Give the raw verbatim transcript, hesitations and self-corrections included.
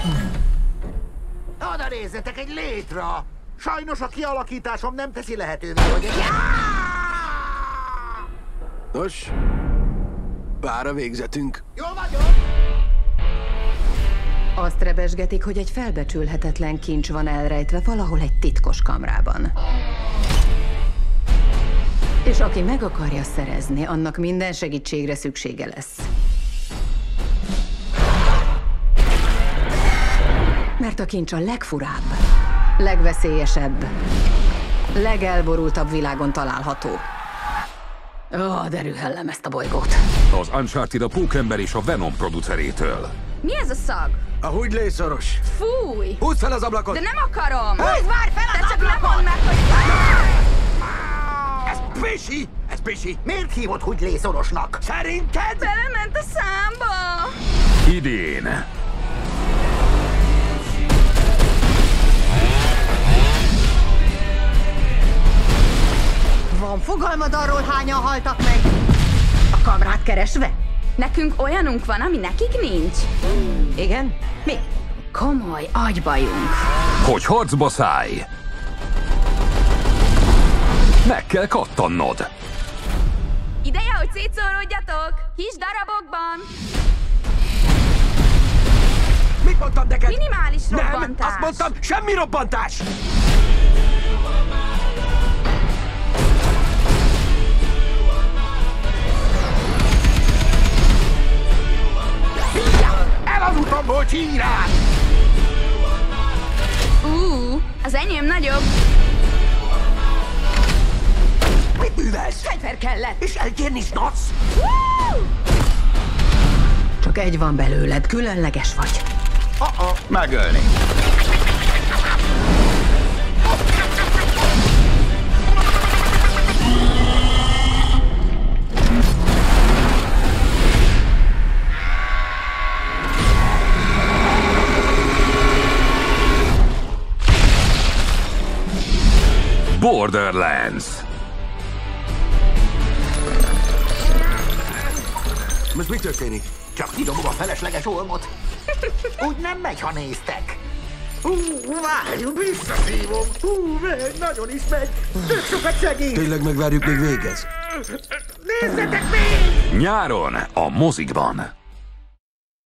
Oda nézzetek, egy létra! Sajnos a kialakításom nem teszi lehetővé, hogy egy... Nos, vár a végzetünk. Jól vagyok! Azt rebesgetik, hogy egy felbecsülhetetlen kincs van elrejtve valahol egy titkos kamrában. És aki meg akarja szerezni, annak minden segítségre szüksége lesz. Mert a kincs a legfurább, legveszélyesebb, legelborultabb világon található. Ó, de rühellem ezt a bolygót. Az Uncharted a Pókember és a Venom producerétől. Mi ez a szag? A húgylé szoros. Fúj! Húzd fel az ablakot! De nem akarom! Húzd már fel az Te csak nem mondd meg, hogy... Ez pisi! Ez pisi! Miért hívod húgylé szorosnak? Szerinted? Belement a számba! Idén. Van fogalmad arról, hányan haltak meg? A kamrát keresve? Nekünk olyanunk van, ami nekik nincs. Igen? Mi? Komoly agybajunk. Hogy harcba szállj! Meg kell kattannod! Ideje, hogy szétszóródjatok! Kis darabokban! Mit mondtam neked? Minimális Nem, robbantás! azt mondtam, semmi robbantás! El az utamból, csírát! Ú, az enyém nagyobb. Mit művelsz? Fegyver kellett. És elkérni snacsz? Csak egy van belőled, különleges vagy. Uh-oh. Megölni. Borderlands. Most mi történik? Csak kidobom a felesleges olmot. Úgy nem megy, ha néztek. Hú, várjuk, visszaszívom. Hú, megy, nagyon is megy. Tök sokat segít. Tényleg megvárjuk, még végez? Nézzetek még! Nyáron a mozikban.